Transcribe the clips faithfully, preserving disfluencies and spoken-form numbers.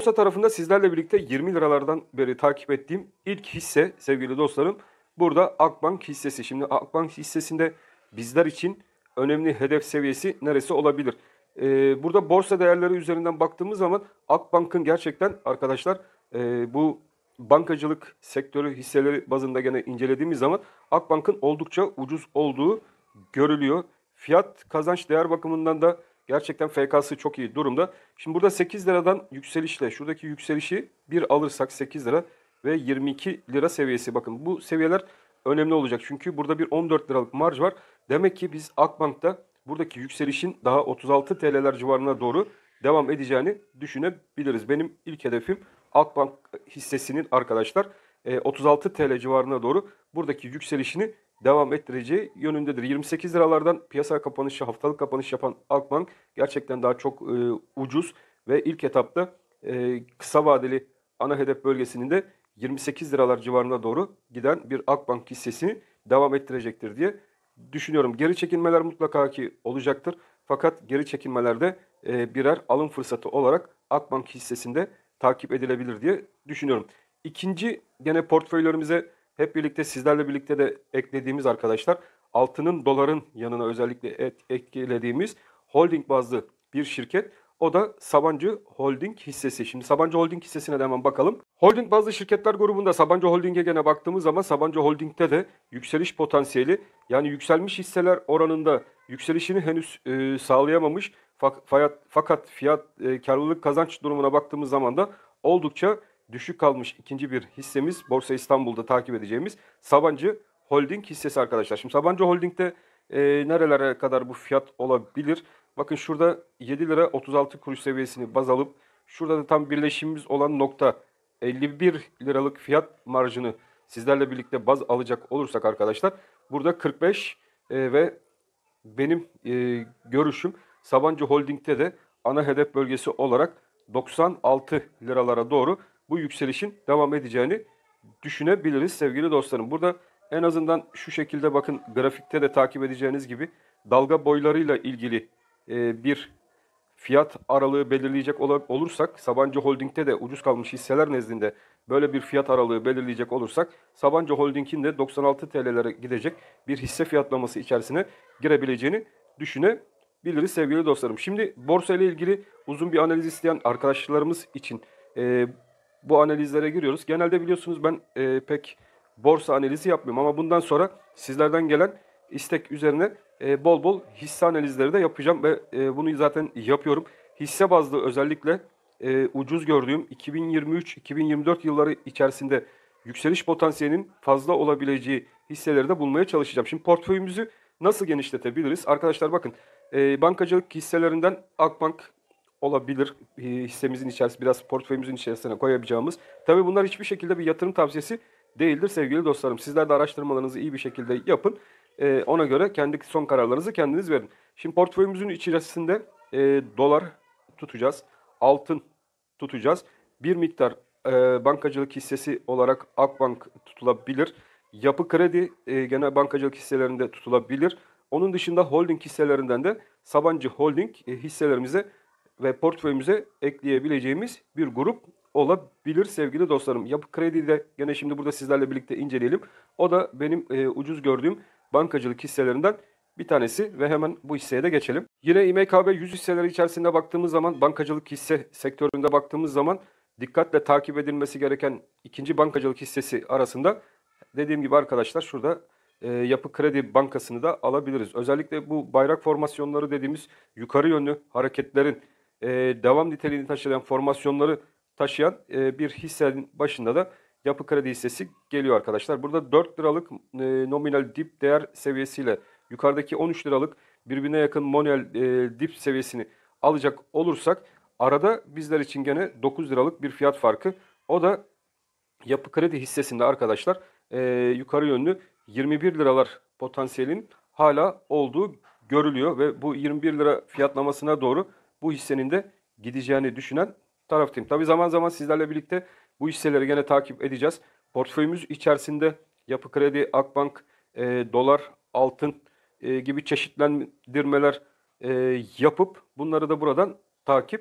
Borsa tarafında sizlerle birlikte yirmi liralardan beri takip ettiğim ilk hisse sevgili dostlarım burada Akbank hissesi. Şimdi Akbank hissesinde bizler için önemli hedef seviyesi neresi olabilir? Ee, burada borsa değerleri üzerinden baktığımız zaman Akbank'ın gerçekten arkadaşlar e, bu bankacılık sektörü hisseleri bazında gene incelediğimiz zaman Akbank'ın oldukça ucuz olduğu görülüyor. Fiyat kazanç değer bakımından da gerçekten F K'sı çok iyi durumda. Şimdi burada sekiz liradan yükselişle şuradaki yükselişi bir alırsak sekiz lira ve yirmi iki lira seviyesi. Bakın bu seviyeler önemli olacak. Çünkü burada bir on dört liralık marj var. Demek ki biz Akbank'ta buradaki yükselişin daha otuz altı T L'ler civarına doğru devam edeceğini düşünebiliriz. Benim ilk hedefim Akbank hissesinin arkadaşlar otuz altı T L civarına doğru buradaki yükselişini devam ettireceği yönündedir. yirmi sekiz liralardan piyasa kapanışı, haftalık kapanış yapan Akbank gerçekten daha çok e, ucuz ve ilk etapta e, kısa vadeli ana hedef bölgesinin de yirmi sekiz liralar civarına doğru giden bir Akbank hissesini devam ettirecektir diye düşünüyorum. Geri çekilmeler mutlaka ki olacaktır. Fakat geri çekilmelerde e, birer alım fırsatı olarak Akbank hissesinde takip edilebilir diye düşünüyorum. İkinci gene portföylerimize hep birlikte sizlerle birlikte de eklediğimiz arkadaşlar altının doların yanına özellikle et, eklediğimiz holding bazlı bir şirket. O da Sabancı Holding hissesi. Şimdi Sabancı Holding hissesine de hemen bakalım. Holding bazlı şirketler grubunda Sabancı Holding'e gene baktığımız zaman Sabancı Holding'te de yükseliş potansiyeli yani yükselmiş hisseler oranında yükselişini henüz e, sağlayamamış. Fakat, fakat fiyat e, karlılık kazanç durumuna baktığımız zaman da oldukça düşük kalmış ikinci bir hissemiz Borsa İstanbul'da takip edeceğimiz Sabancı Holding hissesi arkadaşlar. Şimdi Sabancı Holding'de e, nerelere kadar bu fiyat olabilir? Bakın şurada yedi lira otuz altı kuruş seviyesini baz alıp şurada da tam birleşimimiz olan nokta elli bir liralık fiyat marjını sizlerle birlikte baz alacak olursak arkadaşlar burada kırk beş e, ve benim e, görüşüm Sabancı Holding'te de ana hedef bölgesi olarak doksan altı liralara doğru bu yükselişin devam edeceğini düşünebiliriz sevgili dostlarım. Burada en azından şu şekilde bakın grafikte de takip edeceğiniz gibi dalga boylarıyla ilgili e, bir fiyat aralığı belirleyecek olursak Sabancı Holding'te de ucuz kalmış hisseler nezdinde böyle bir fiyat aralığı belirleyecek olursak Sabancı Holding'in de doksan altı T L'lere gidecek bir hisse fiyatlaması içerisine girebileceğini düşünebiliriz sevgili dostlarım. Şimdi borsa ile ilgili uzun bir analiz isteyen arkadaşlarımız için e, bu analizlere giriyoruz. Genelde biliyorsunuz ben e, pek borsa analizi yapmıyorum ama bundan sonra sizlerden gelen istek üzerine e, bol bol hisse analizleri de yapacağım ve e, bunu zaten yapıyorum. Hisse bazlı özellikle e, ucuz gördüğüm iki bin yirmi üç iki bin yirmi dört yılları içerisinde yükseliş potansiyelinin fazla olabileceği hisseleri de bulmaya çalışacağım. Şimdi portföyümüzü nasıl genişletebiliriz? Arkadaşlar bakın e, bankacılık hisselerinden Akbank olabilir. E, hissemizin içerisinde biraz portföyümüzün içerisine koyabileceğimiz. Tabii bunlar hiçbir şekilde bir yatırım tavsiyesi değildir sevgili dostlarım. Sizler de araştırmalarınızı iyi bir şekilde yapın. E, ona göre kendi son kararlarınızı kendiniz verin. Şimdi portföyümüzün içerisinde e, dolar tutacağız. Altın tutacağız. Bir miktar e, bankacılık hissesi olarak Akbank tutulabilir. Yapı kredi e, genel bankacılık hisselerinde tutulabilir. Onun dışında holding hisselerinden de Sabancı Holding e, hisselerimize ve portföyümüze ekleyebileceğimiz bir grup olabilir sevgili dostlarım. Yapı Kredi de gene şimdi burada sizlerle birlikte inceleyelim. O da benim e, ucuz gördüğüm bankacılık hisselerinden bir tanesi ve hemen bu hisseye de geçelim. Yine İ M K B yüz hisseleri içerisinde baktığımız zaman bankacılık hisse sektöründe baktığımız zaman dikkatle takip edilmesi gereken ikinci bankacılık hissesi arasında dediğim gibi arkadaşlar şurada e, Yapı Kredi Bankası'nı da alabiliriz. Özellikle bu bayrak formasyonları dediğimiz yukarı yönlü hareketlerin e, devam niteliğini taşıyan formasyonları taşıyan e, bir hissenin başında da Yapı Kredi hissesi geliyor arkadaşlar. Burada dört liralık e, nominal dip değer seviyesiyle yukarıdaki on üç liralık birbirine yakın manuel e, dip seviyesini alacak olursak arada bizler için gene dokuz liralık bir fiyat farkı. O da Yapı Kredi hissesinde arkadaşlar e, yukarı yönlü yirmi bir liralar potansiyelin hala olduğu görülüyor ve bu yirmi bir lira fiyatlamasına doğru bu hissenin de gideceğini düşünen taraftayım. Tabi zaman zaman sizlerle birlikte bu hisseleri gene takip edeceğiz. Portföyümüz içerisinde Yapı Kredi, Akbank, e, dolar, altın e, gibi çeşitlendirmeler e, yapıp bunları da buradan takip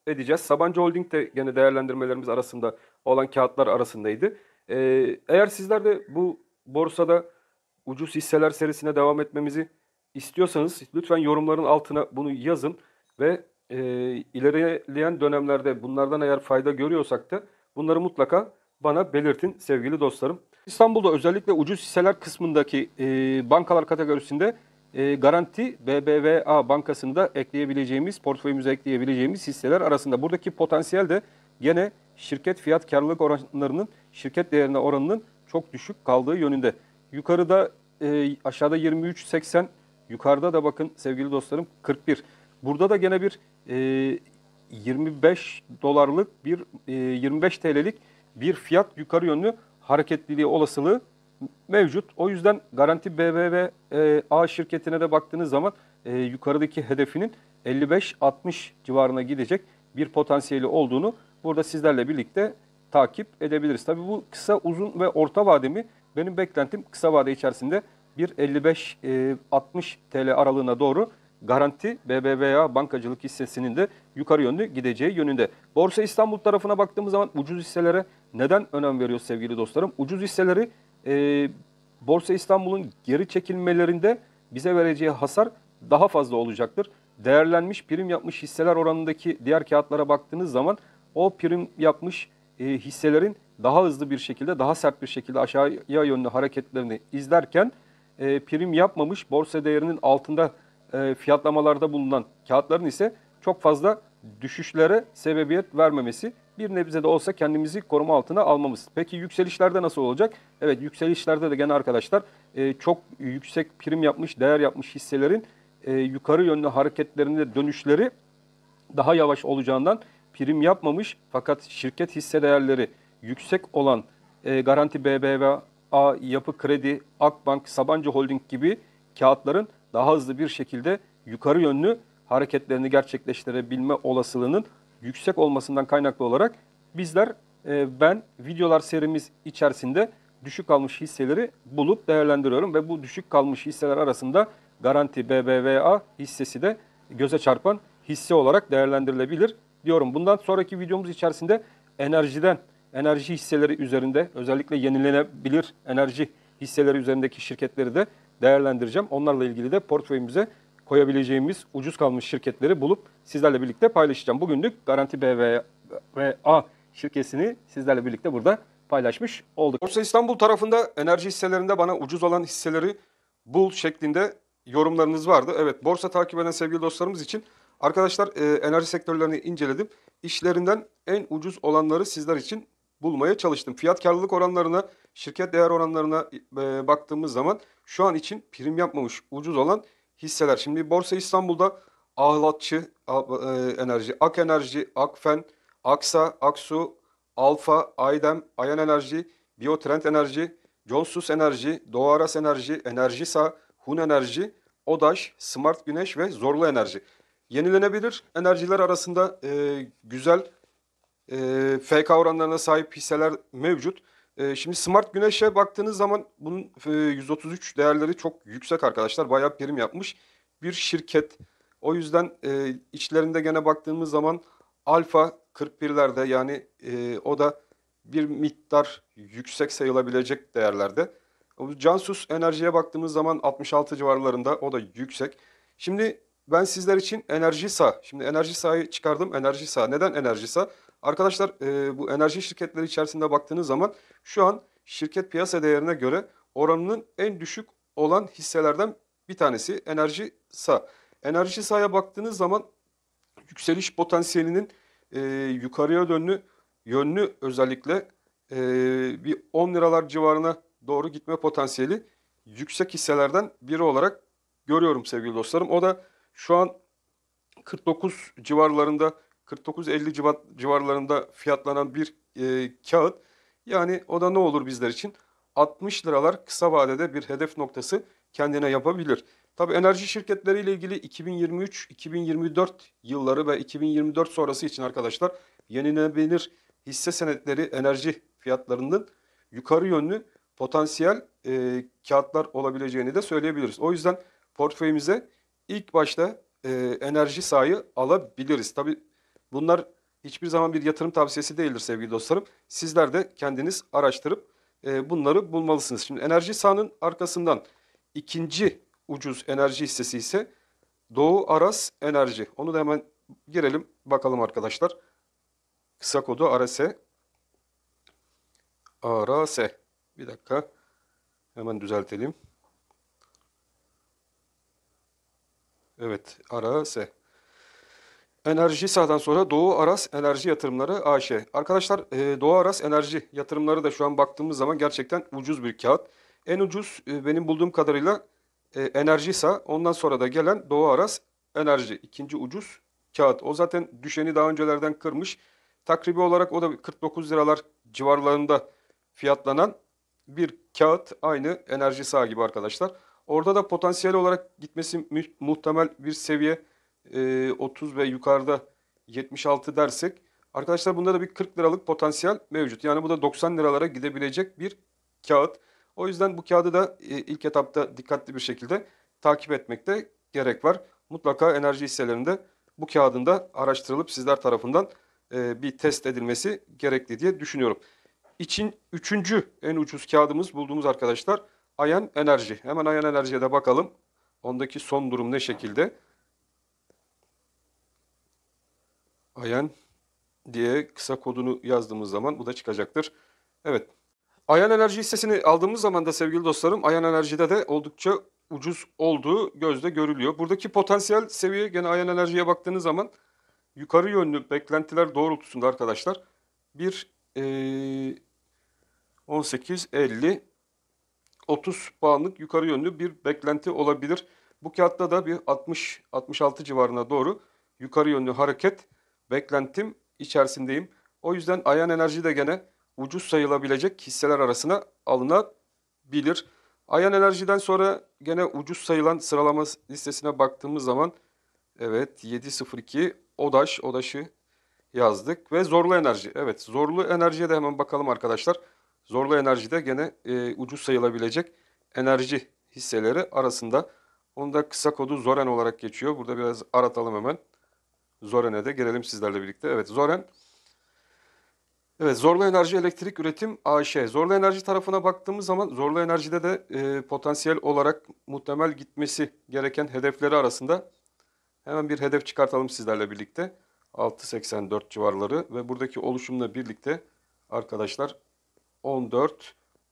edeceğiz. Sabancı Holding de gene değerlendirmelerimiz arasında olan kağıtlar arasındaydı. Ee, eğer sizler de bu borsada ucuz hisseler serisine devam etmemizi istiyorsanız lütfen yorumların altına bunu yazın ve e, ilerleyen dönemlerde bunlardan eğer fayda görüyorsak da bunları mutlaka bana belirtin sevgili dostlarım. İstanbul'da özellikle ucuz hisseler kısmındaki e, bankalar kategorisinde e, Garanti B B V A bankasını da ekleyebileceğimiz, portföyümüze ekleyebileceğimiz hisseler arasında. Buradaki potansiyel de gene şirket fiyat karlılık oranlarının şirket değerine oranının çok düşük kaldığı yönünde. Yukarıda e, aşağıda yirmi üç seksen, yukarıda da bakın sevgili dostlarım kırk bir. Burada da gene bir e, yirmi beş dolarlık bir e, yirmi beş T L'lik bir fiyat yukarı yönlü hareketliliği olasılığı mevcut. O yüzden Garanti B B V A şirketine de baktığınız zaman e, yukarıdaki hedefinin elli beş altmış civarına gidecek bir potansiyeli olduğunu burada sizlerle birlikte takip edebiliriz. Tabii bu kısa, uzun ve orta vademi benim beklentim kısa vade içerisinde bir elli beş altmış T L aralığına doğru Garanti B B V A bankacılık hissesinin de yukarı yönlü gideceği yönünde. Borsa İstanbul tarafına baktığımız zaman ucuz hisselere neden önem veriyoruz sevgili dostlarım? Ucuz hisseleri e, Borsa İstanbul'un geri çekilmelerinde bize vereceği hasar daha fazla olacaktır. Değerlenmiş, prim yapmış hisseler oranındaki diğer kağıtlara baktığınız zaman o prim yapmış e, hisselerin daha hızlı bir şekilde, daha sert bir şekilde aşağıya yönlü hareketlerini izlerken e, prim yapmamış, borsa değerinin altında e, fiyatlamalarda bulunan kağıtların ise çok fazla düşüşlere sebebiyet vermemesi, bir nebze de olsa kendimizi koruma altına almamız. Peki yükselişlerde nasıl olacak? Evet, yükselişlerde de gene arkadaşlar e, çok yüksek prim yapmış, değer yapmış hisselerin e, yukarı yönlü hareketlerinde dönüşleri daha yavaş olacağından prim yapmamış fakat şirket hisse değerleri yüksek olan e, Garanti B B V A, Yapı Kredi, Akbank, Sabancı Holding gibi kağıtların daha hızlı bir şekilde yukarı yönlü hareketlerini gerçekleştirebilme olasılığının yüksek olmasından kaynaklı olarak bizler, e, ben videolar serimiz içerisinde düşük kalmış hisseleri bulup değerlendiriyorum ve bu düşük kalmış hisseler arasında Garanti B B V A hissesi de göze çarpan hisse olarak değerlendirilebilir diyorum. Bundan sonraki videomuz içerisinde enerjiden, enerji hisseleri üzerinde, özellikle yenilenebilir enerji hisseleri üzerindeki şirketleri de değerlendireceğim. Onlarla ilgili de portföyümüze koyabileceğimiz ucuz kalmış şirketleri bulup sizlerle birlikte paylaşacağım. Bugünlük Garanti B B V A şirketini sizlerle birlikte burada paylaşmış olduk. Borsa İstanbul tarafında enerji hisselerinde bana ucuz olan hisseleri bul şeklinde yorumlarınız vardı. Evet, borsa takip eden sevgili dostlarımız için arkadaşlar e, enerji sektörlerini inceledim. İşlerinden en ucuz olanları sizler için bulmaya çalıştım. Fiyat karlılık oranlarına, şirket değer oranlarına e, baktığımız zaman şu an için prim yapmamış ucuz olan hisseler. Şimdi Borsa İstanbul'da Ahlatçı e, Enerji, Ak Enerji, Akfen, Aksa, Aksu, Alfa, Aydem, Ayan Enerji, Biotrend Enerji, Consus Enerji, Doğu Aras Enerji, Enerjisa, Hun Enerji, Odaş, Smart Güneş ve Zorlu Enerji. Yenilenebilir enerjiler arasında e, güzel e, F K oranlarına sahip hisseler mevcut. E, şimdi Smart Güneş'e baktığınız zaman bunun e, yüz otuz üç değerleri çok yüksek arkadaşlar. Bayağı prim yapmış bir şirket. O yüzden e, içlerinde gene baktığımız zaman Alfa kırk birlerde, yani e, o da bir miktar yüksek sayılabilecek değerlerde. Cansus Enerji'ye baktığımız zaman altmış altı civarlarında, o da yüksek. Şimdi ben sizler için Enerjisa, şimdi Enerjisa'yı çıkardım. Enerjisa, neden Enerjisa? Arkadaşlar e, bu enerji şirketleri içerisinde baktığınız zaman şu an şirket piyasa değerine göre oranının en düşük olan hisselerden bir tanesi Enerjisa. Enerjisa'ya baktığınız zaman yükseliş potansiyelinin e, yukarıya yönlü, yönlü özellikle e, bir on liralar civarına doğru gitme potansiyeli yüksek hisselerden biri olarak görüyorum sevgili dostlarım. O da şu an kırk dokuz civarlarında, kırk dokuz elli civarlarında fiyatlanan bir e, kağıt. Yani o da ne olur bizler için? altmış liralar kısa vadede bir hedef noktası kendine yapabilir. Tabii enerji şirketleriyle ilgili iki bin yirmi üç iki bin yirmi dört yılları ve iki bin yirmi dört sonrası için arkadaşlar yenilenebilir hisse senetleri enerji fiyatlarının yukarı yönlü potansiyel e, kağıtlar olabileceğini de söyleyebiliriz. O yüzden portföyümüze ilk başta e, Enerjisa'yı alabiliriz. Tabii bunlar hiçbir zaman bir yatırım tavsiyesi değildir sevgili dostlarım. Sizler de kendiniz araştırıp e, bunları bulmalısınız. Şimdi Enerji Sağ'ın arkasından ikinci ucuz enerji hissesi ise Doğu Aras Enerji. Onu da hemen girelim bakalım arkadaşlar. Kısa kodu A R S. A R S. Bir dakika. Hemen düzeltelim. Evet, A R S. Enerji Sağ'dan sonra Doğu Aras Enerji Yatırımları A Ş. Arkadaşlar e, Doğu Aras Enerji Yatırımları da şu an baktığımız zaman gerçekten ucuz bir kağıt. En ucuz e, benim bulduğum kadarıyla e, Enerji Sağ. Ondan sonra da gelen Doğu Aras Enerji. İkinci ucuz kağıt. O zaten düşeni daha öncelerden kırmış. Takribi olarak o da kırk dokuz liralar civarlarında fiyatlanan bir kağıt. Aynı Enerji Sağ gibi arkadaşlar. Orada da potansiyel olarak gitmesi muhtemel bir seviye otuz ve yukarıda yetmiş altı dersek arkadaşlar bunda da bir kırk liralık potansiyel mevcut. Yani bu da doksan liralara gidebilecek bir kağıt. O yüzden bu kağıdı da ilk etapta dikkatli bir şekilde takip etmekte gerek var. Mutlaka enerji hisselerinde bu kağıdın da araştırılıp sizler tarafından bir test edilmesi gerekli diye düşünüyorum. İçin üçüncü en ucuz kağıdımız bulduğumuz arkadaşlar Ayan Enerji. Hemen Ayan Enerji'ye de bakalım. Ondaki son durum ne şekilde? Ayan diye kısa kodunu yazdığımız zaman bu da çıkacaktır. Evet. Ayan Enerji hissesini aldığımız zaman da sevgili dostlarım Ayan Enerji'de de oldukça ucuz olduğu gözle görülüyor. Buradaki potansiyel seviye gene Ayan Enerji'ye baktığınız zaman yukarı yönlü beklentiler doğrultusunda arkadaşlar bir ee, on sekiz elli otuz puanlık yukarı yönlü bir beklenti olabilir. Bu kağıtta da bir altmış altmış altı civarına doğru yukarı yönlü hareket beklentim içerisindeyim. O yüzden Ayan Enerji de gene ucuz sayılabilecek hisseler arasına alınabilir. Ayan Enerji'den sonra gene ucuz sayılan sıralama listesine baktığımız zaman evet yedi sıfır iki ODAŞ, ODAŞ'ı yazdık ve Zorlu Enerji. Evet Zorlu Enerji'ye de hemen bakalım arkadaşlar. Zorlu Enerji'de gene e, ucuz sayılabilecek enerji hisseleri arasında. Onun da kısa kodu Zoren olarak geçiyor. Burada biraz aratalım hemen. Zoren'e de gelelim sizlerle birlikte. Evet Zoren. Evet Zorlu Enerji Elektrik Üretim A Ş. Zorlu Enerji tarafına baktığımız zaman Zorlu Enerji'de de e, potansiyel olarak muhtemel gitmesi gereken hedefleri arasında hemen bir hedef çıkartalım sizlerle birlikte. altı seksen dört civarları ve buradaki oluşumla birlikte arkadaşlar on dört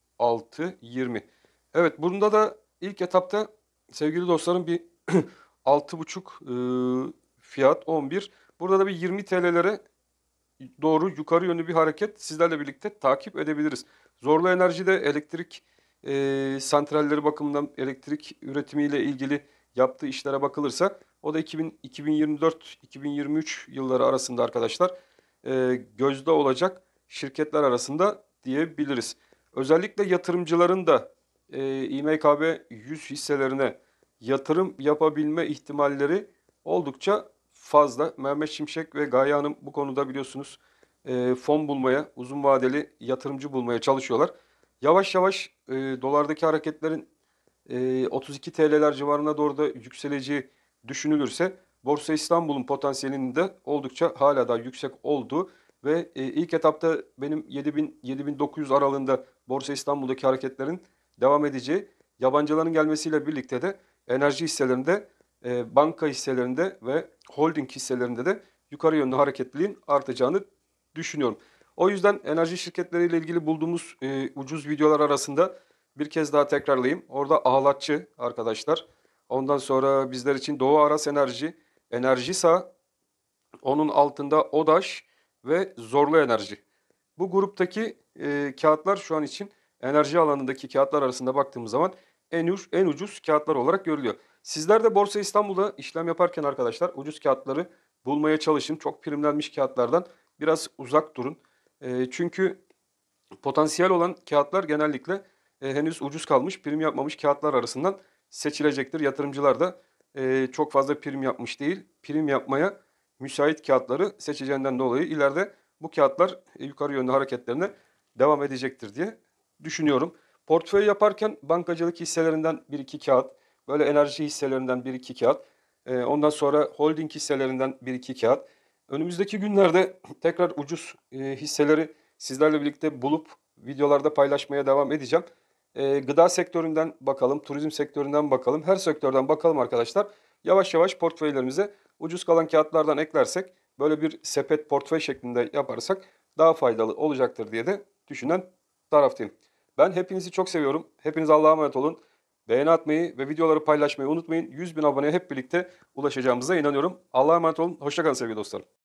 altı yirmi. Evet bunda da ilk etapta sevgili dostlarım bir altı buçuk e, fiyat on bir. Burada da bir yirmi T L'lere doğru yukarı yönlü bir hareket sizlerle birlikte takip edebiliriz. Zorlu Enerji'de elektrik e, santralleri bakımından elektrik üretimiyle ilgili yaptığı işlere bakılırsa o da iki bin, iki bin yirmi dört iki bin yirmi üç yılları arasında arkadaşlar e, gözde olacak şirketler arasında diyebiliriz. Özellikle yatırımcıların da e, İ M K B yüz hisselerine yatırım yapabilme ihtimalleri oldukça fazla. Mehmet Şimşek ve Gaye Hanım bu konuda biliyorsunuz e, fon bulmaya, uzun vadeli yatırımcı bulmaya çalışıyorlar. Yavaş yavaş e, dolardaki hareketlerin e, otuz iki T L'ler civarına doğru da yükseleceği düşünülürse Borsa İstanbul'un potansiyelinin de oldukça hala daha yüksek olduğu ve e, ilk etapta benim yedi bin yedi bin dokuz yüz aralığında Borsa İstanbul'daki hareketlerin devam edeceği, yabancıların gelmesiyle birlikte de enerji hisselerinde, e, banka hisselerinde ve holding hisselerinde de yukarı yönlü hareketliliğin artacağını düşünüyorum. O yüzden enerji şirketleriyle ilgili bulduğumuz e, ucuz videolar arasında bir kez daha tekrarlayayım. Orada Ağlatçı arkadaşlar. Ondan sonra bizler için Doğu Aras Enerji, Enerjisa, onun altında ODAŞ ve Zorlu Enerji. Bu gruptaki e, kağıtlar şu an için enerji alanındaki kağıtlar arasında baktığımız zaman en, uç, en ucuz kağıtlar olarak görülüyor. Sizler de Borsa İstanbul'da işlem yaparken arkadaşlar ucuz kağıtları bulmaya çalışın. Çok primlenmiş kağıtlardan biraz uzak durun. E, çünkü potansiyel olan kağıtlar genellikle e, henüz ucuz kalmış, prim yapmamış kağıtlar arasından seçilecektir. Yatırımcılar da e, çok fazla prim yapmış değil, prim yapmaya müsait kağıtları seçeceğinden dolayı ileride bu kağıtlar e, yukarı yönlü hareketlerine devam edecektir diye düşünüyorum. Portföy yaparken bankacılık hisselerinden bir iki kağıt, böyle enerji hisselerinden bir iki kağıt, e, ondan sonra holding hisselerinden bir iki kağıt, Önümüzdeki günlerde tekrar ucuz e, hisseleri sizlerle birlikte bulup videolarda paylaşmaya devam edeceğim. E, gıda sektöründen bakalım, turizm sektöründen bakalım, her sektörden bakalım arkadaşlar. Yavaş yavaş portföylerimize ucuz kalan kağıtlardan eklersek, böyle bir sepet portföy şeklinde yaparsak daha faydalı olacaktır diye de düşünen taraftayım. Ben hepinizi çok seviyorum. Hepiniz Allah'a emanet olun. Beğeni atmayı ve videoları paylaşmayı unutmayın. yüz bin aboneye hep birlikte ulaşacağımıza inanıyorum. Allah'a emanet olun. Hoşça kalın sevgili dostlarım.